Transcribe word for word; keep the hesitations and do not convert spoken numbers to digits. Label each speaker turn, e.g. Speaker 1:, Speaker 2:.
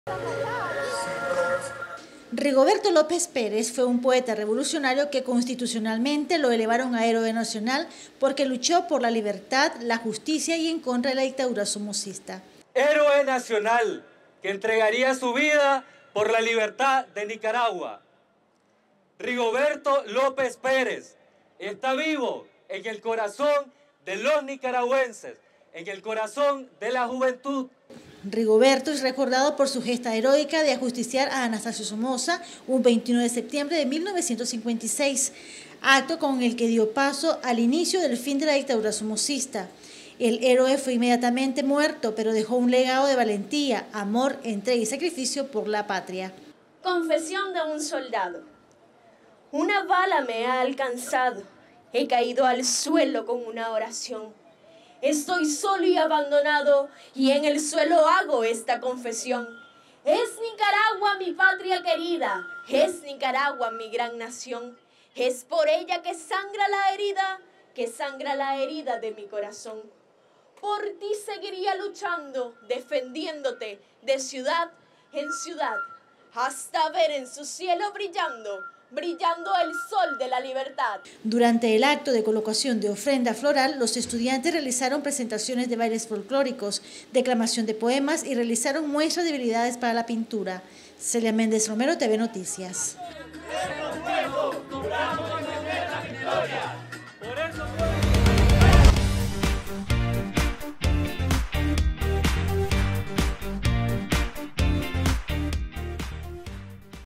Speaker 1: Rigoberto López Pérez fue un poeta revolucionario que constitucionalmente lo elevaron a héroe nacional porque luchó por la libertad, la justicia y en contra de la dictadura somocista.
Speaker 2: Héroe nacional que entregaría su vida por la libertad de Nicaragua. Rigoberto López Pérez está vivo en el corazón de los nicaragüenses, en el corazón de la juventud.
Speaker 1: Rigoberto es recordado por su gesta heroica de ajusticiar a Anastasio Somoza un veintiuno de septiembre de mil novecientos cincuenta y seis, acto con el que dio paso al inicio del fin de la dictadura somocista. El héroe fue inmediatamente muerto, pero dejó un legado de valentía, amor, entrega y sacrificio por la patria.
Speaker 3: Confesión de un soldado. Una bala me ha alcanzado. He caído al suelo con una oración. Estoy solo y abandonado y en el suelo hago esta confesión. Es Nicaragua mi patria querida, es Nicaragua mi gran nación. Es por ella que sangra la herida, que sangra la herida de mi corazón. Por ti seguiría luchando, defendiéndote de ciudad en ciudad, hasta ver en su cielo brillando, brillando el sol de la libertad.
Speaker 1: Durante el acto de colocación de ofrenda floral, los estudiantes realizaron presentaciones de bailes folclóricos, declamación de poemas y realizaron muestras de habilidades para la pintura. Celia Méndez Romero, T V Noticias.